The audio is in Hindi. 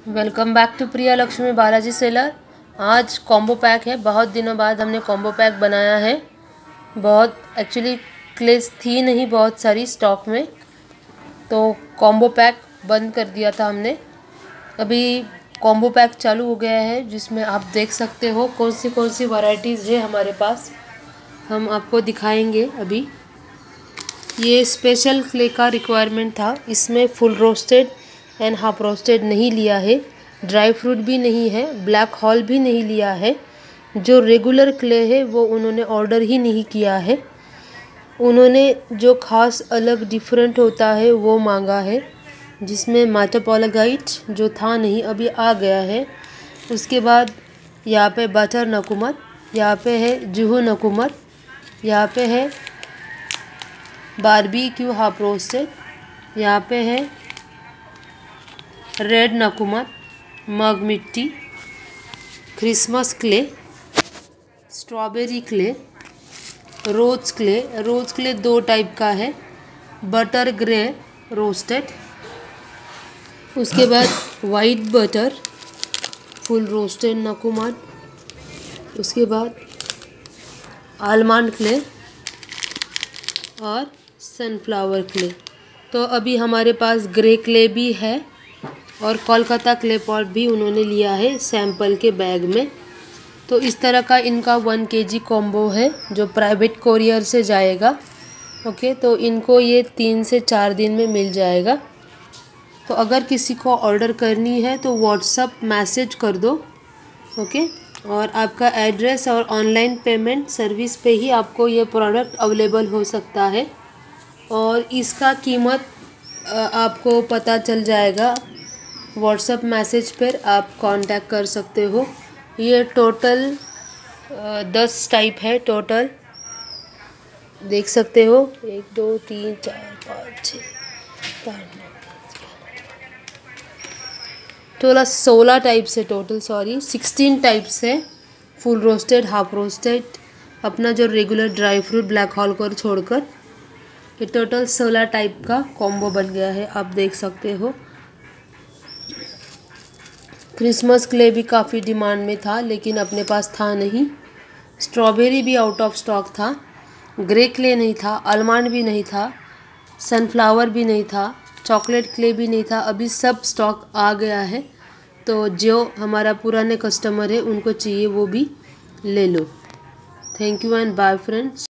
Welcome back to Priya Lakshmi Balaji seller. आज कॉम्बो पैक है। बहुत दिनों बाद हमने कॉम्बो पैक बनाया है। बहुत एक्चुअली क्लेस थी नहीं बहुत सारी स्टॉक में, तो कॉम्बो पैक बंद कर दिया था हमने। अभी कॉम्बो पैक चालू हो गया है, जिसमें आप देख सकते हो कौन सी वैरायटीज़ है हमारे पास। हम आपको दिखाएंगे। अभी ये स्पेशल क्ले का रिक्वायरमेंट था। इसमें full roasted and half roasted नहीं लिया है, ड्राई फ्रूट भी नहीं है, ब्लैक हॉल भी नहीं लिया है। जो रेगुलर क्ले है वो उन्होंने ऑर्डर ही नहीं किया है। उन्होंने जो खास अलग डिफरेंट होता है वो मांगा है, जिसमें माटापोलागाइट जो था नहीं अभी आ गया है। उसके बाद यहाँ पे बटर नकुमत, यहाँ पे है जुहू नकुमत, यहाँ पे है बारबेक्यू हाफ रोस्टेड, यहाँ पे है रेड नकुमत, मग मिट्टी, Christmas clay, strawberry clay, rose clay. Rose clay दो टाइप का है, बटर ग्रे रोस्टेड, उसके बाद वाइट बटर फुल रोस्टेड नकुमत, उसके बाद आलमंड क्ले और सनफ्लावर क्ले। तो अभी हमारे पास ग्रे क्ले भी है और कोलकाता क्ले पॉट भी उन्होंने लिया है सैंपल के बैग में। तो इस तरह का इनका 1 kg कॉम्बो है जो प्राइवेट कोरियर से जाएगा। ओके, तो इनको ये 3 से 4 दिन में मिल जाएगा। तो अगर किसी को ऑर्डर करनी है तो व्हाट्सअप मैसेज कर दो। ओके, और आपका एड्रेस और ऑनलाइन पेमेंट सर्विस पे ही आपको ये प्रोडक्ट अवेलेबल हो सकता है। और इसका कीमत आपको पता चल जाएगा व्हाट्सअप मैसेज पर, आप कांटेक्ट कर सकते हो। ये टोटल 10 टाइप है। टोटल देख सकते हो 1 2 3 4 5 6 7 टोटल 16 टाइप्स है। टोटल 16 टाइप्स है। फुल रोस्टेड, हाफ रोस्टेड, अपना जो regular dry fruit black hall को छोड़कर ये टोटल 16 टाइप का कॉम्बो बन गया है। आप देख सकते हो। क्रिसमस क्ले भी काफ़ी डिमांड में था लेकिन अपने पास था नहीं। स्ट्रॉबेरी भी आउट ऑफ स्टॉक था। ग्रे क्ले नहीं था, आलमंड भी नहीं था, सनफ्लावर भी नहीं था, चॉकलेट क्ले भी नहीं था। अभी सब स्टॉक आ गया है। तो जो हमारा पुराने कस्टमर है उनको चाहिए वो भी ले लो। Thank you and bye friends.